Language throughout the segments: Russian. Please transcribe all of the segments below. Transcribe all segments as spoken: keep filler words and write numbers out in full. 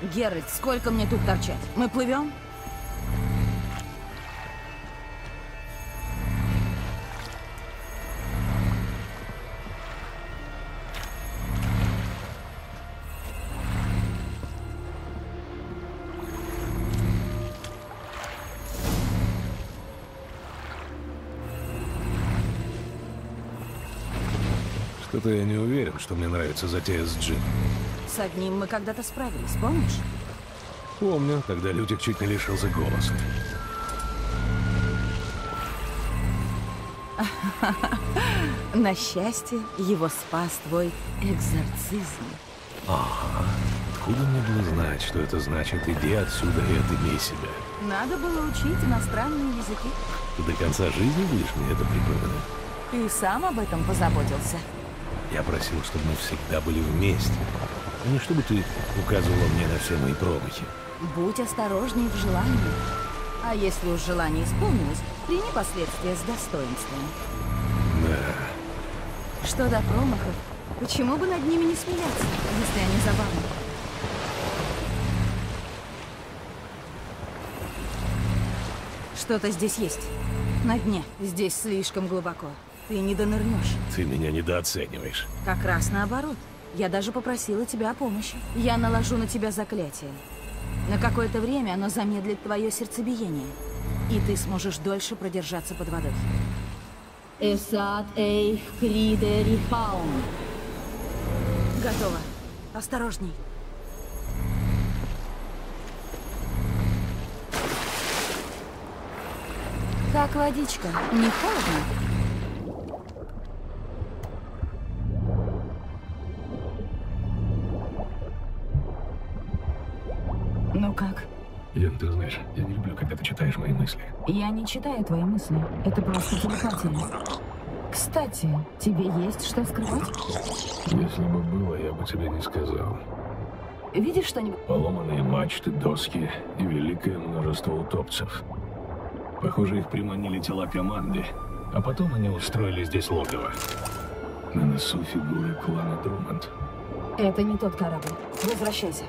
Геральт, сколько мне тут торчать? Мы плывем? Что-то я не уверен, что мне нравится затея с Джином. С одним мы когда-то справились, помнишь? Помню, тогда Лютик чуть не лишился голоса. На счастье, его спас твой экзорцизм. Ага. Откуда мне было знать, что это значит «иди отсюда и отымей себя»? Надо было учить иностранные языки. Ты до конца жизни будешь мне это припоминать? Ты сам об этом позаботился. Я просил, чтобы мы всегда были вместе. А не чтобы ты указывала мне на все мои промахи. Будь осторожней в желании. А если уж желание исполнилось, прими последствия с достоинством. Да. Что до промахов, почему бы над ними не смеяться, если они забавны? Что-то здесь есть. На дне. Здесь слишком глубоко. Ты не донырнешь. Ты меня недооцениваешь. Как раз наоборот. Я даже попросила тебя о помощи. Я наложу на тебя заклятие. На какое-то время оно замедлит твое сердцебиение. И ты сможешь дольше продержаться под водой. Эсат эйх кридери хаун. Готово. Осторожней. Как водичка? Не холодно? Ну как? Лен, ты знаешь, я не люблю, когда ты читаешь мои мысли. Я не читаю твои мысли. Это просто телепатия. Кстати, тебе есть что скрывать? Если бы было, я бы тебе не сказал. Видишь что-нибудь? Поломанные мачты, доски и великое множество утопцев. Похоже, их приманили тела команды, а потом они устроили здесь логово. На носу фигуры клана Друмонд. Это не тот корабль. Возвращайся.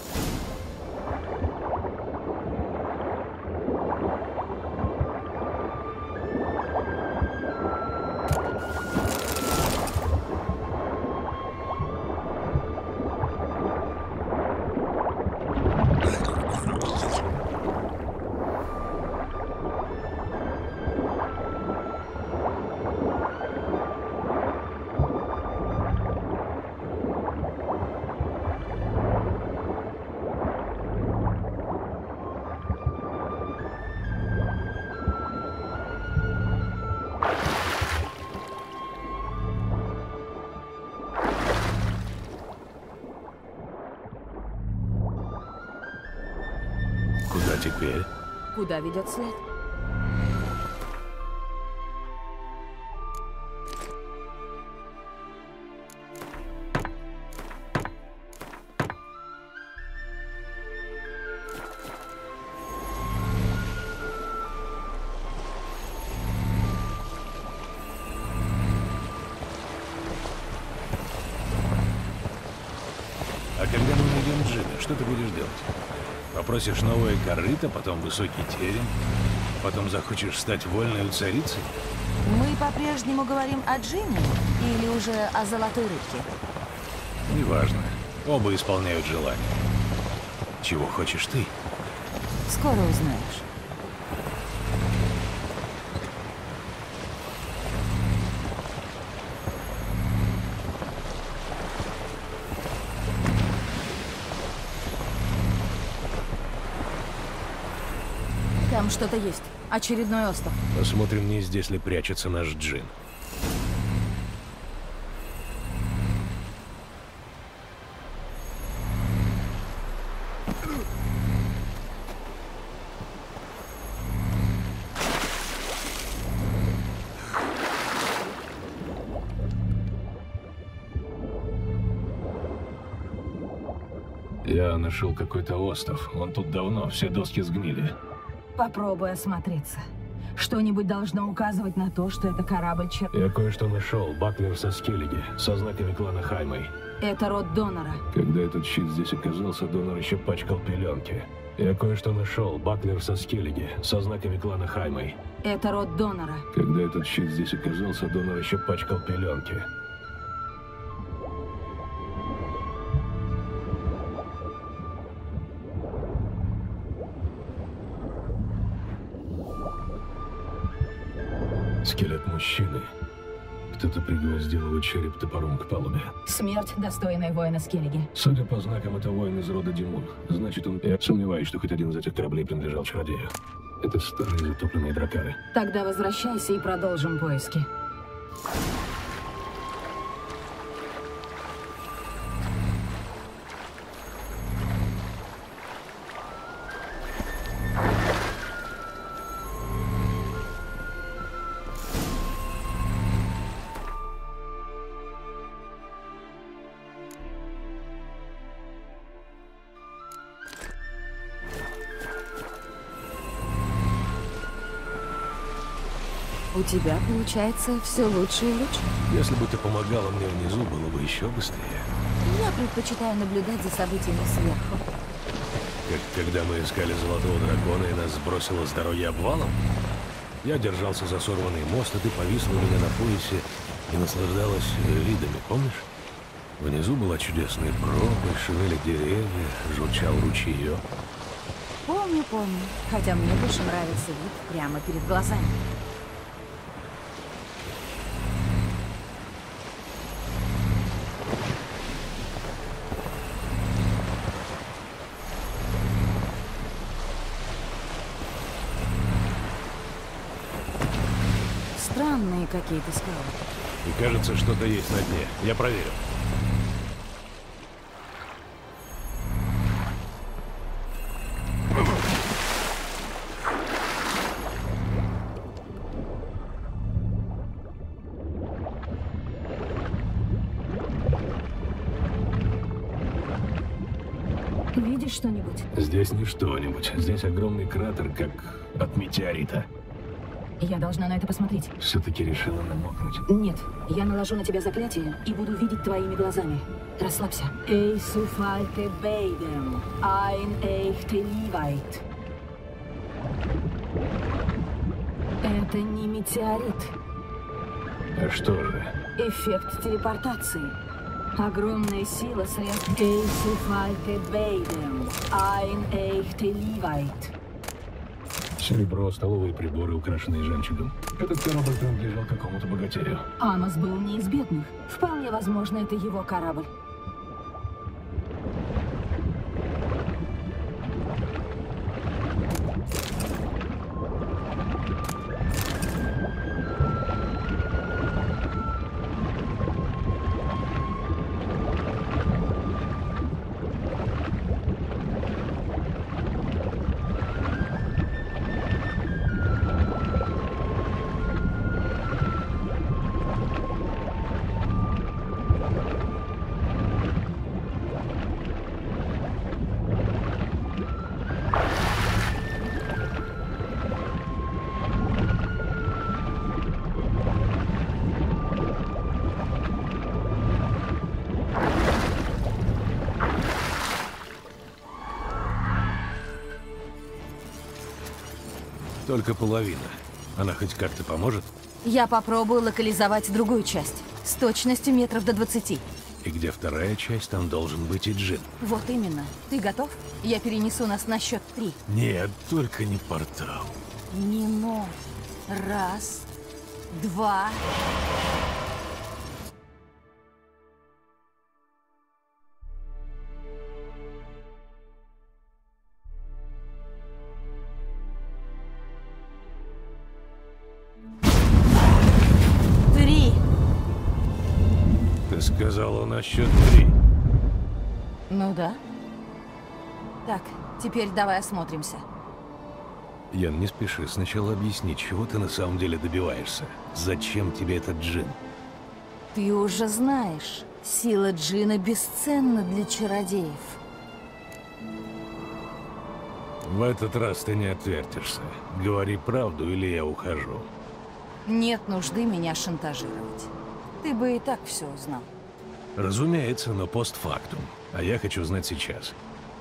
Куда теперь? Куда ведет след? А когда мы найдем Джина, что ты будешь делать? Попросишь новое корыто, потом высокий терем, потом захочешь стать вольной царицей? Мы по-прежнему говорим о Джине или уже о золотой рыбке? Неважно. Оба исполняют желание. Чего хочешь ты? Скоро узнаешь. Там что-то есть. Очередной остров. Посмотрим, не здесь ли прячется наш Джин. Я нашел какой-то остров. Он тут давно, все доски сгнили. Попробуй осмотреться. Что-нибудь должно указывать на то, что это корабль Чер... Я кое-что нашел. Баклер со Скеллиги, со знаками клана Хаймэй. Это род донора. Когда этот щит здесь оказался, донор еще пачкал пеленки. Я кое-что нашел. Баклер со Скеллиги, со знаками клана Хаймэй. Это род донора. Когда этот щит здесь оказался, донор еще пачкал пеленки. Скелет мужчины. Кто-то пригвоздил его череп топором к палубе. Смерть, достойная воина Скеллиги. Судя по знакам, это воин из рода Димун. Значит, он... Я сомневаюсь, что хоть один из этих кораблей принадлежал чародею. Это старые затопленные дракары. Тогда возвращайся и продолжим поиски. У тебя получается все лучше и лучше. Если бы ты помогала мне внизу, было бы еще быстрее. Я предпочитаю наблюдать за событиями сверху. Как когда мы искали Золотого Дракона и нас сбросило с дороги обвалом? Я держался за сорванный мост, и ты повисла у меня на поясе и наслаждалась видами, помнишь? Внизу была чудесная пропасть, шумели деревья, журчал ручеек. Помню, помню. Хотя мне больше нравится вид прямо перед глазами. Странные какие-то скалы. И кажется, что-то есть на дне. Я проверю. Видишь что-нибудь? Здесь не что-нибудь. Здесь огромный кратер, как от метеорита. Я должна на это посмотреть. Все-таки решила намокнуть. Нет, я наложу на тебя заклятие и буду видеть твоими глазами. Расслабься. Эй, суфальте бейдем, айн эйхте ливайт. Это не метеорит. А что же? Эффект телепортации. Огромная сила средств. Эй, суфальте бейдем, айн эйхте ливайт. Серебро, столовые приборы, украшенные жемчугом. Этот корабль принадлежал какому-то богатею. Амос был не из бедных. Вполне возможно, это его корабль. Только половина. Она хоть как-то поможет? Я попробую локализовать другую часть. С точностью метров до двадцати. И где вторая часть, там должен быть и Джин. Вот именно. Ты готов? Я перенесу нас на счет три. Нет, только не портал. Не но. Раз, два... Сказала на счет три. Ну да. Так, теперь давай осмотримся. Ян, не спеши. Сначала объясни, чего ты на самом деле добиваешься. Зачем тебе этот джин? Ты уже знаешь, сила джина бесценна для чародеев. В этот раз ты не отвертишься. Говори правду, или я ухожу. Нет нужды меня шантажировать. Ты бы и так все узнал. Разумеется, но постфактум. А я хочу знать сейчас.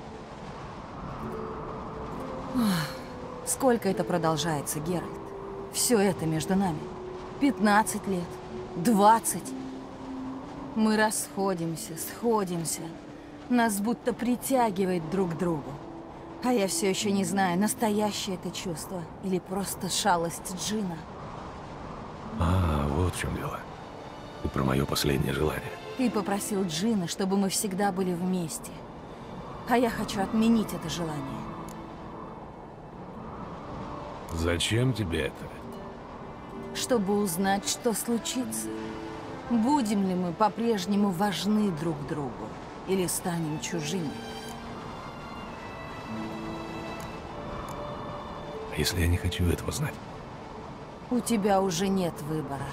Сколько это продолжается, Геральт? Все это между нами. Пятнадцать лет. Двадцать. Мы расходимся, сходимся. Нас будто притягивает друг к другу. А я все еще не знаю, настоящее это чувство или просто шалость Джина. А, вот в чем дело. И про мое последнее желание. Ты попросил Джина, чтобы мы всегда были вместе. А я хочу отменить это желание. Зачем тебе это? Чтобы узнать, что случится. Будем ли мы по-прежнему важны друг другу? Или станем чужими? А если я не хочу этого знать? У тебя уже нет выбора.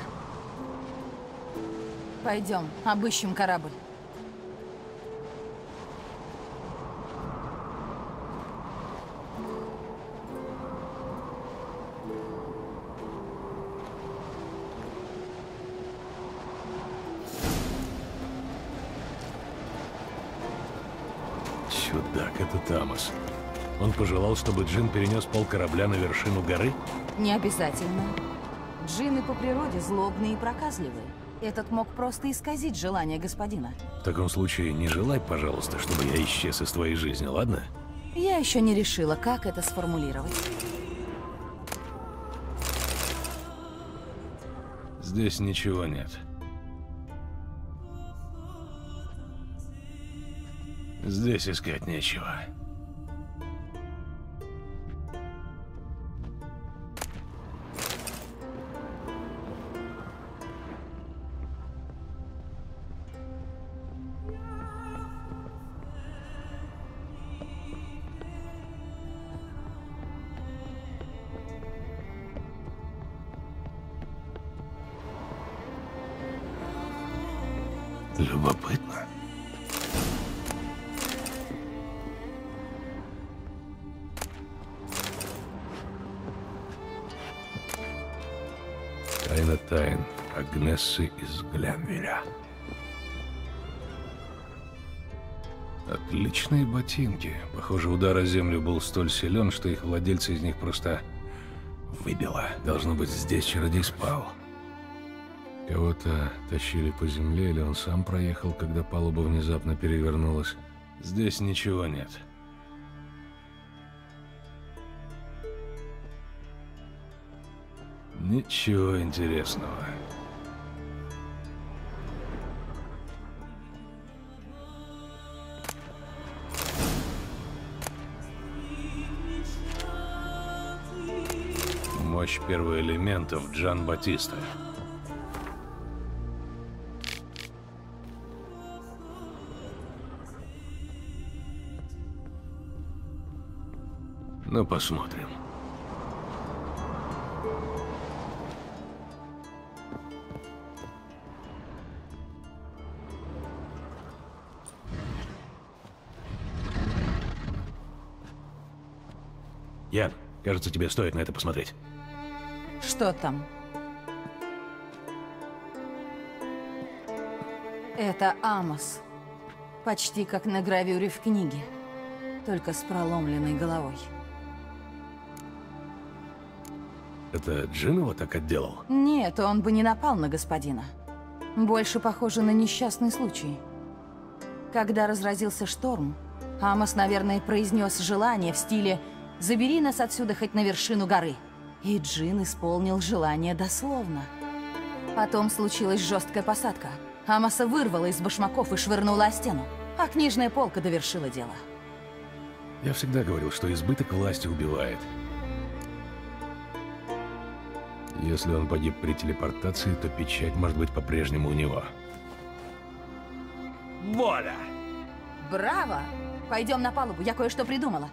Пойдем, обыщем корабль. Чудак, это Тамас. Он пожелал, чтобы Джин перенес пол корабля на вершину горы? Не обязательно. Джинны по природе злобные и проказливые. Этот мог просто исказить желание господина. В таком случае не желай, пожалуйста, чтобы я исчез из твоей жизни, ладно? Я еще не решила, как это сформулировать. Здесь ничего нет. Здесь искать нечего. Любопытно. Тайна тайн Агнессы из Глянвеля. Отличные ботинки. Похоже, удар о землю был столь силен, что их владельца из них просто выбило. Должно быть, здесь чародей спал. Кого-то тащили по земле, или он сам проехал, когда палуба внезапно перевернулась. Здесь ничего нет. Ничего интересного. Мощь первоэлементов Джан Батиста. Ну, посмотрим. Ян, кажется, тебе стоит на это посмотреть. Что там? Это Амос. Почти как на гравюре в книге. Только с проломленной головой. Это Джин его так отделал? Нет, он бы не напал на господина. Больше похоже на несчастный случай. Когда разразился шторм, Амос, наверное, произнес желание в стиле «Забери нас отсюда хоть на вершину горы». И Джин исполнил желание дословно. Потом случилась жесткая посадка. Амоса вырвало из башмаков и швырнула о стену. А книжная полка довершила дело. Я всегда говорил, что избыток власти убивает. Если он погиб при телепортации, то печать может быть по-прежнему у него. Воля! Браво! Пойдем на палубу, я кое-что придумала.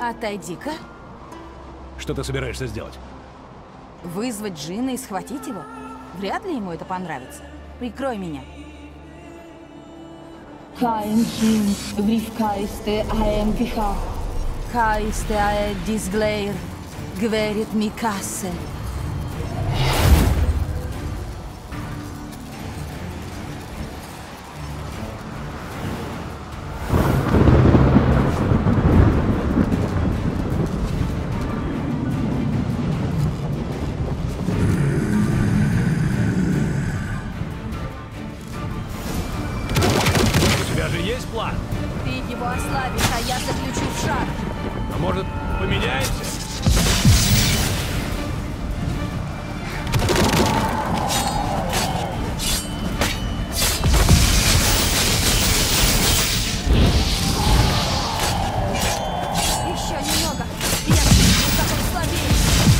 Отойди-ка. Что ты собираешься сделать? Вызвать Джина и схватить его? Вряд ли ему это понравится. Прикрой меня. Kainhin vrivkaiste aem vicha. Каисте аэ дисглейр, гверит микассе. У тебя же есть план? Ты его ослабишь, а я заключу в шар. А может, поменяемся? Еще немного. Я чувствую, как он слабеет.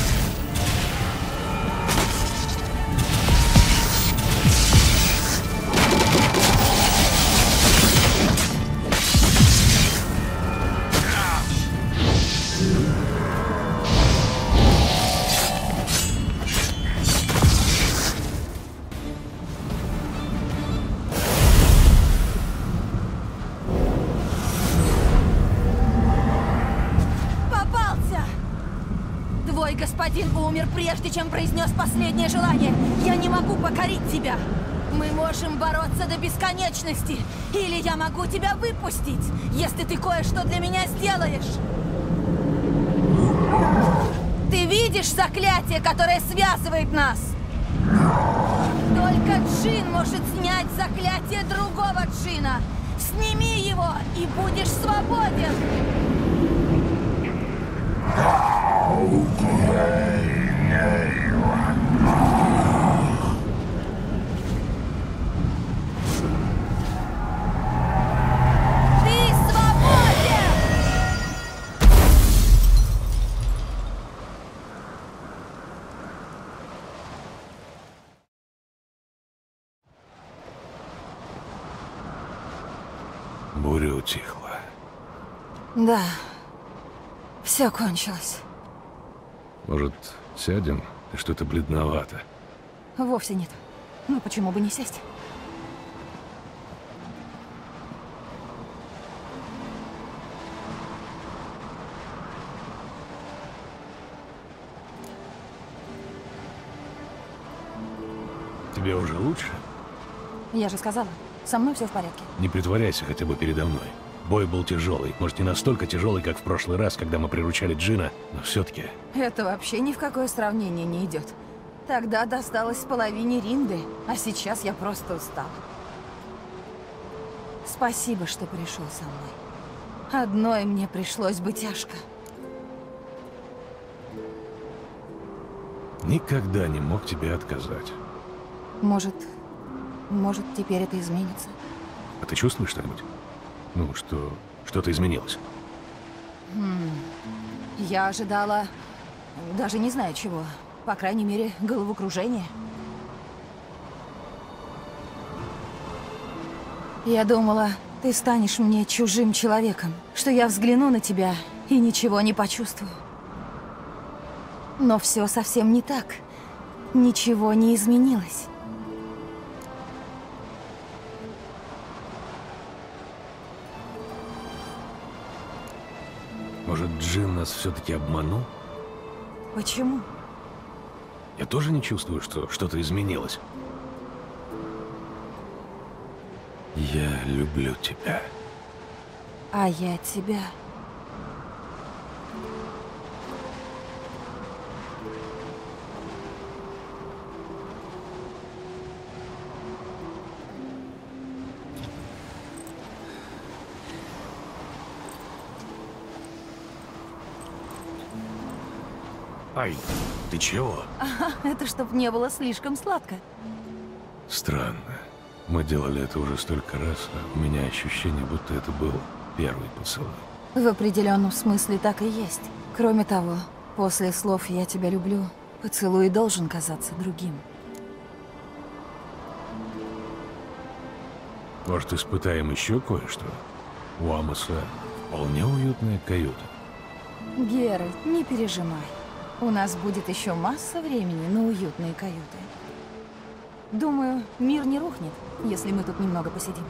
Попался! Твой господин умер, прежде чем произнес последнее желание. Я не могу покорить тебя. Мы можем бороться до бесконечности. Или я могу тебя выпустить, если ты кое-что для меня сделаешь. Ты видишь заклятие, которое связывает нас? Только Джин может снять заклятие другого Джина. Сними его, и будешь свободен. Ты свободен! Буря утихла. Да, все кончилось. Может, сядем? Ты что-то бледновато. Вовсе нет. Ну почему бы не сесть? Тебе уже лучше? Я же сказала, со мной все в порядке. Не притворяйся хотя бы передо мной. Бой был тяжелый. Может, не настолько тяжелый, как в прошлый раз, когда мы приручали Джина, но все-таки... Это вообще ни в какое сравнение не идет. Тогда досталось половине Ринды, а сейчас я просто устал. Спасибо, что пришел со мной. Одной мне пришлось бы тяжко. Никогда не мог тебе отказать. Может, может, теперь это изменится? А ты чувствуешь что-нибудь? Ну, что... что-то изменилось? Я ожидала... даже не знаю чего. По крайней мере, головокружение. Я думала, ты станешь мне чужим человеком, что я взгляну на тебя и ничего не почувствую. Но все совсем не так. Ничего не изменилось. Может, Джин нас все-таки обманул? Почему? Я тоже не чувствую, что что-то изменилось. Я люблю тебя. А я тебя. Ай, ты чего? Ага, это чтоб не было слишком сладко. Странно. Мы делали это уже столько раз, а у меня ощущение, будто это был первый поцелуй. В определенном смысле так и есть. Кроме того, после слов «я тебя люблю», поцелуй должен казаться другим. Может, испытаем еще кое-что? У Амоса вполне уютная каюта. Геральт, не пережимай. У нас будет еще масса времени на уютные каюты. Думаю, мир не рухнет, если мы тут немного посидим.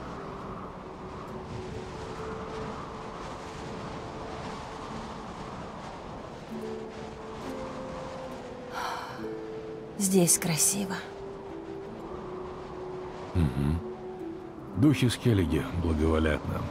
Здесь красиво. Угу. Духи Скеллиги благоволят нам.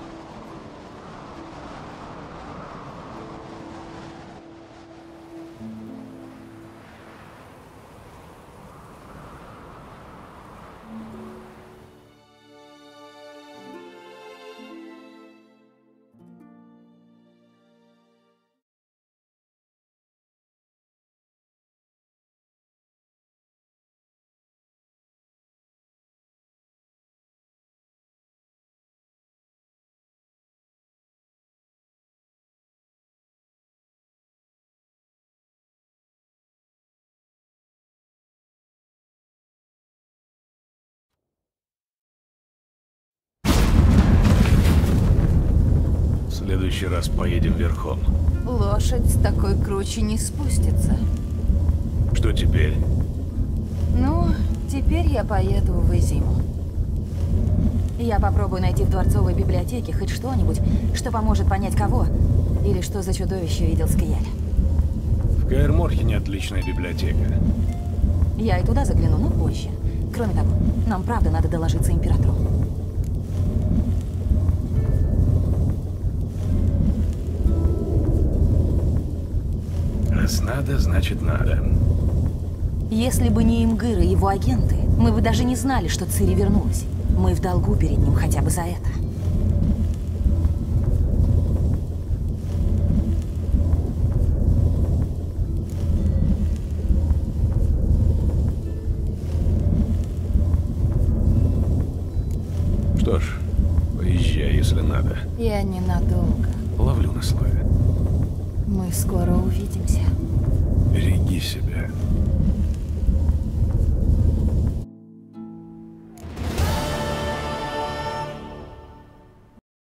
В следующий раз поедем верхом. Лошадь с такой кручи не спустится. Что теперь? Ну, теперь я поеду в Изиму. Я попробую найти в дворцовой библиотеке хоть что-нибудь, что поможет понять, кого или что за чудовище видел Скияль. В Каэр-Морхене отличная библиотека. Я и туда загляну, но позже. Кроме того, нам правда надо доложиться императору. Раз надо, значит надо. Если бы не Имгыр и его агенты, мы бы даже не знали, что Цири вернулась. Мы в долгу перед ним хотя бы за это. Что ж, поезжай, если надо. Я ненадолго. Ловлю на слове. Мы скоро увидимся. Береги себя.